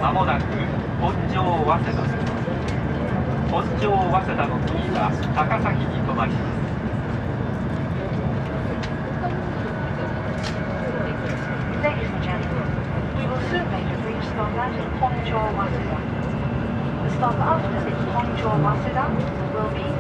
まもなく本庄早稲田です。本庄早稲田の次は高崎に停まります。 Ladies and gentlemen, we will soon make a brief stop at Hongzhou Waseda. The stop after this Hongzhou Waseda will be